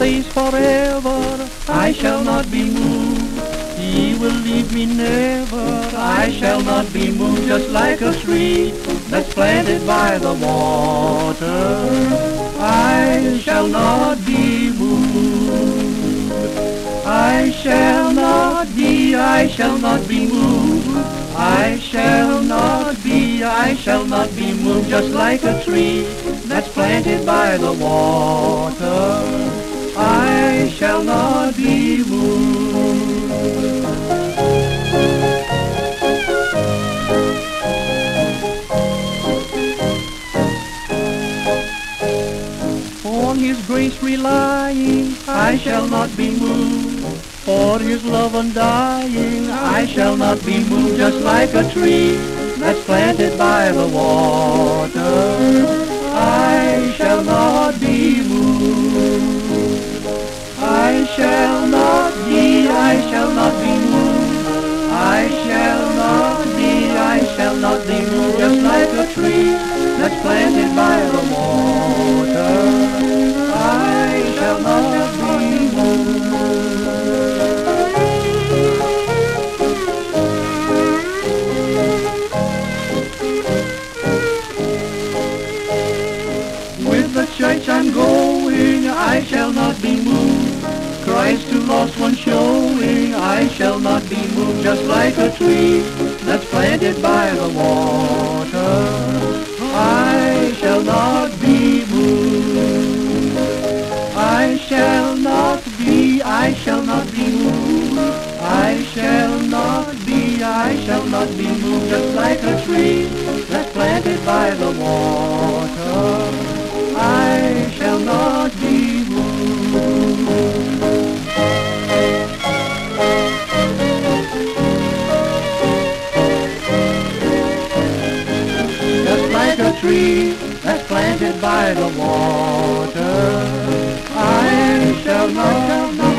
stays forever, I shall not be moved. He will leave me never, I shall not be moved. Just like a tree that's planted by the water, I shall not be moved. I shall not be moved. I shall not be moved. Just like a tree that's planted by the water, I shall not be moved. On His grace relying, I shall not be moved. For His love undying, I shall not be moved. Just like a tree that's planted by the water, I shall not be moved. I shall not be moved. I shall not be moved. Just like a tree that's planted by the water, I shall not be moved. With the church I'm going, I shall not be moved. Christ to lost one showing, I shall not be moved. Just like a tree that's planted by the water, I shall not be moved. I shall not be moved. I shall not be moved. Just like a tree that's planted by the water, I shall not be moved. Just like a tree that's planted by the water, I shall not be moved.